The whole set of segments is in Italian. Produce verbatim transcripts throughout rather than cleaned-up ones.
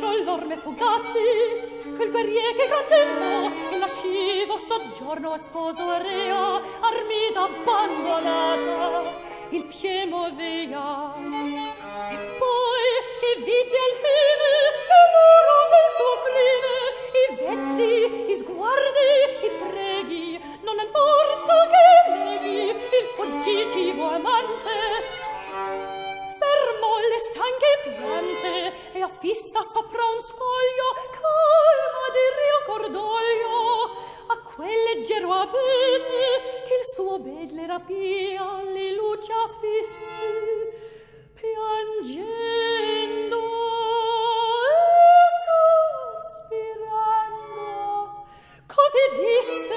tra l'orme fugaci, quel guerrier che gran tempo il lascivo soggiorno a sposo a rea, armida abbandonata, il pie movea. E poi i vide al fine, e muro pel suo crine, i vezzi, i sguardi, i preghi, non han forza che neghi il fuggitivo amante. Fermò le stanche piante e affissa sopra un scoglio, calma di rio cordoglio, a quel leggero abete che il suo belle rapia le luci affissi, piangendo e sospirando, così disse: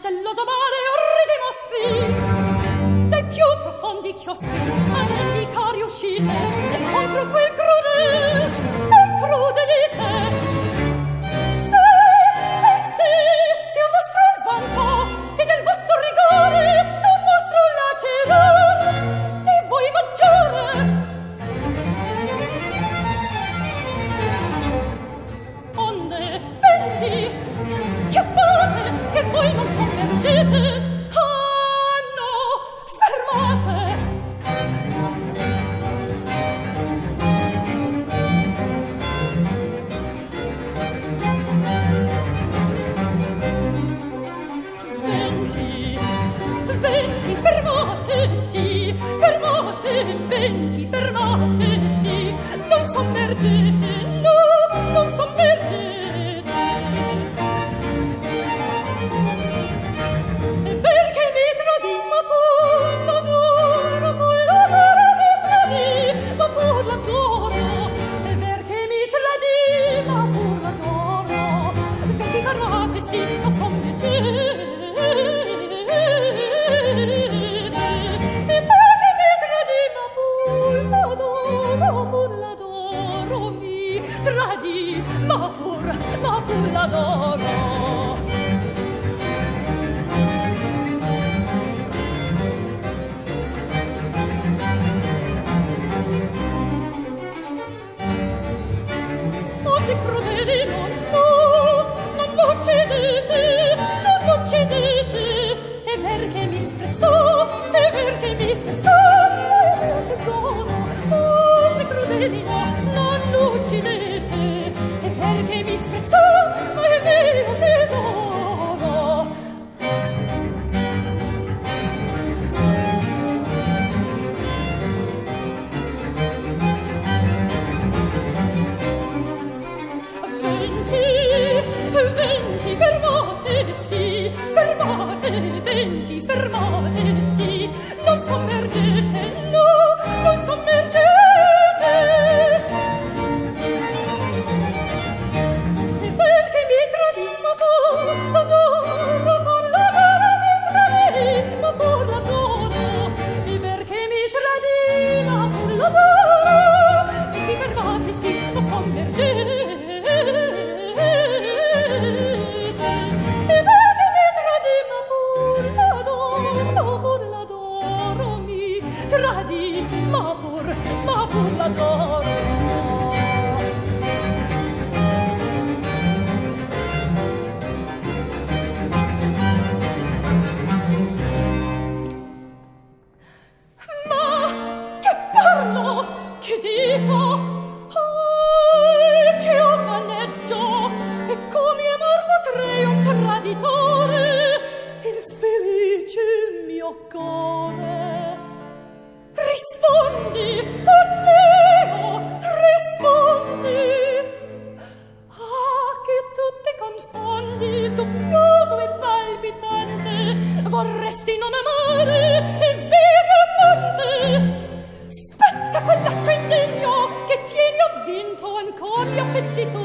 geloso mare orridi mostri, dai più profondi chiostri a vendicare uscite, e contro quel crude e crudelite. Se, se, se, sia vostro il vanto, e del vostro rigore è un mostro laceror di voi maggiore. Onde, venti, che fate, che voi non convergete? Ah, no, fermate! Venti, venti, fermate, sì, fermate, venti, fermate, sì, non sommergete, no, non sommergete. E perché mi tradì, ma pur l'adoro, pur l'adoro mi tradì, ma pur l'adoro. E perché mi tradì, ma pur l'adoro. Venti, fermate, sì, non sommergete. E perché mi tradì, ma pur l'adoro, pur l'adoro mi tradì, ma pur, ma pur l'adoro. Oh, che crudele, no, no, non l'uccidete, non l'uccidete. E perché mi sprezzò, e perché mi sprezzò il mio tesoro. Oh, che crudele, no, non l'uccidete. E perché mi sprezzò il mio tesoro. Venti, venti, fermate, sì, fermate, venti, fermate, sì, non sommergete, no, non sommergete. E perché mi tradì, ma pur l'adoro, pur l'adoro mi tradì, ma pur l'adoro. E perché mi tradì, ma pur l'adoro. Venti, fermate, sì, non sommergete. E perché mi tradì, ma pur l'adoro, pur l'adoro mi tradì, ma pur, ma pur l'adoro. Ma che parlo, che dico, ai, che io vaneggio, e come amor potrei un traditore, infelice mio core. Rispondi, oh Dio, rispondi. Ah, che tu ti confondi, dubbioso e palpitante, vorresti non amare il vero amante. Spezza quell'accendino che tieni avvinto ancora gli appetito